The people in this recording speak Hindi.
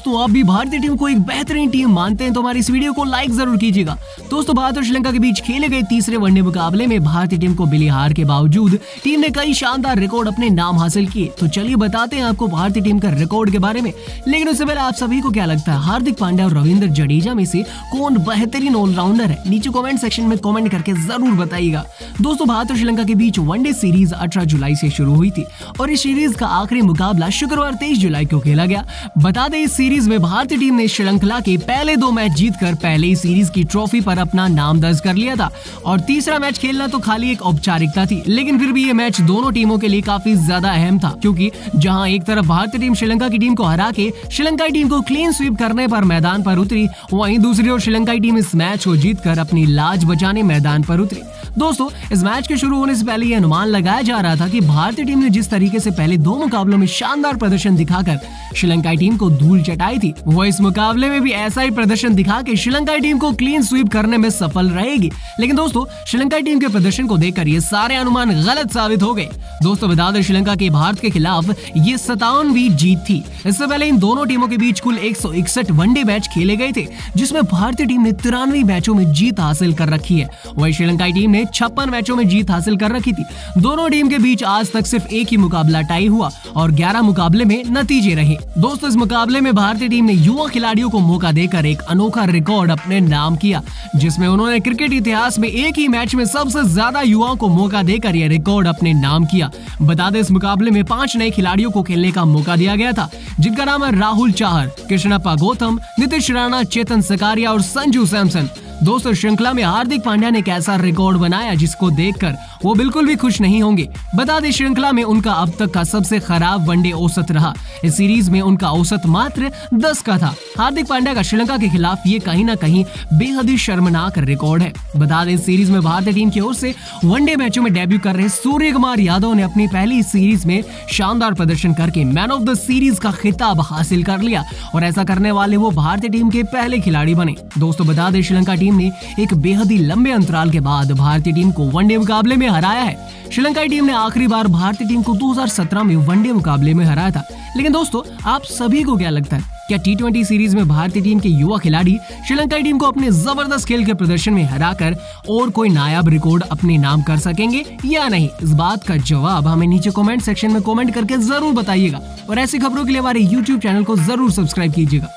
दोस्तों आप भी भारतीय टीम को एक बेहतरीन टीम मानते हैं तो हमारी इस वीडियो को लाइक जरूर कीजिएगा। दोस्तों भारत और श्रीलंका के बीच खेले गए तीसरे वनडे मुकाबले में भारतीय टीम को मिली हार के बावजूद टीम ने कई शानदार रिकॉर्ड अपने नाम हासिल किए। तो चलिए बताते हैं आपको भारतीय टीम का रिकॉर्ड के बारे में। लेकिन उससे पहले आप सभी को क्या लगता है हार्दिक पांड्या और रविंद्र जडेजा में से कौन बेहतरीन ऑलराउंडर है? नीचे कमेंट सेक्शन में कमेंट करके जरूर बताइएगा। दोस्तों भारत और श्रीलंका के बीच वनडे सीरीज 18 जुलाई से शुरू हुई थी और इस सीरीज का आखिरी मुकाबला शुक्रवार 23 जुलाई को खेला गया। बता दें इस सीरीज में भारतीय टीम ने श्रीलंका के पहले 2 मैच जीतकर पहले ही सीरीज की ट्रॉफी पर अपना नाम दर्ज कर लिया था और तीसरा मैच खेलना तो खाली एक औपचारिकता थी। लेकिन फिर भी ये मैच दोनों टीमों के लिए काफी ज्यादा अहम था, क्योंकि जहां एक तरफ भारतीय टीम श्रीलंका की टीम को हरा के श्रीलंकाई टीम को क्लीन स्वीप करने पर मैदान पर उतरी, वहीं दूसरी ओर श्रीलंकाई टीम इस मैच को जीतकर अपनी लाज बचाने मैदान पर उतरी। दोस्तों इस मैच के शुरू होने से पहले यह अनुमान लगाया जा रहा था कि भारतीय टीम ने जिस तरीके से पहले 2 मुकाबलों में शानदार प्रदर्शन दिखाकर श्रीलंकाई टीम को धूल चटाई थी, वो इस मुकाबले में भी ऐसा ही प्रदर्शन दिखा के श्रीलंकाई टीम को क्लीन स्वीप करने में सफल रहेगी। लेकिन दोस्तों श्रीलंकाई टीम के प्रदर्शन को देखकर ये सारे अनुमान गलत साबित हो गए। दोस्तों बता दें श्रीलंका के भारत के खिलाफ ये 57वीं जीत थी। इससे पहले इन दोनों टीमों के बीच कुल 161 वनडे मैच खेले गए थे, जिसमें भारतीय टीम ने 93 मैचों में जीत हासिल कर रखी है, वहीं श्रीलंकाई टीम ने 56 मैचों में जीत हासिल कर रखी थी। दोनों टीम के बीच आज तक सिर्फ एक ही मुकाबला टाई हुआ और 11 मुकाबले में नतीजे रहे। दोस्तों इस मुकाबले में भारतीय टीम ने युवा खिलाड़ियों को मौका देकर एक अनोखा रिकॉर्ड अपने नाम किया, जिसमें उन्होंने क्रिकेट इतिहास में एक ही मैच में सबसे ज्यादा युवाओं को मौका देकर यह रिकॉर्ड अपने नाम किया। बता दें इस मुकाबले में 5 नए खिलाड़ियों को खेलने का मौका दिया गया था, जिनका नाम है राहुल चाहर, कृष्णप्पा गौतम, नीतीश राणा, चेतन सकारिया और संजू सैमसन। दोस्तों श्रृंखला में हार्दिक पांड्या ने एक ऐसा रिकॉर्ड बनाया जिसको देखकर वो बिल्कुल भी खुश नहीं होंगे। बता दें श्रृंखला में उनका अब तक का सबसे खराब वनडे औसत रहा। इस सीरीज में उनका औसत मात्र 10 का था। हार्दिक पांड्या का श्रीलंका के खिलाफ ये कहीं ना कहीं बेहद ही शर्मनाक रिकॉर्ड है। बता दें इस सीरीज में भारतीय टीम की ओर से वनडे मैचों में डेब्यू कर रहे सूर्यकुमार यादव ने अपनी पहली सीरीज में शानदार प्रदर्शन करके मैन ऑफ द सीरीज का खिताब हासिल कर लिया और ऐसा करने वाले वो भारतीय टीम के पहले खिलाड़ी बने। दोस्तों बता दें श्रीलंका टीम ने एक बेहद ही लंबे अंतराल के बाद भारतीय टीम को वनडे मुकाबले में हराया है। श्रीलंकाई टीम ने आखिरी बार भारतीय टीम को 2017 में वनडे मुकाबले में हराया था। लेकिन दोस्तों आप सभी को क्या लगता है, क्या T20 सीरीज में भारतीय टीम के युवा खिलाड़ी श्रीलंकाई टीम को अपने जबरदस्त खेल के प्रदर्शन में हराकर और कोई नायाब रिकॉर्ड अपने नाम कर सकेंगे या नहीं? इस बात का जवाब हमें नीचे कमेंट सेक्शन में कमेंट करके जरूर बताइएगा और ऐसी खबरों के लिए हमारे YouTube चैनल को जरूर सब्सक्राइब कीजिएगा।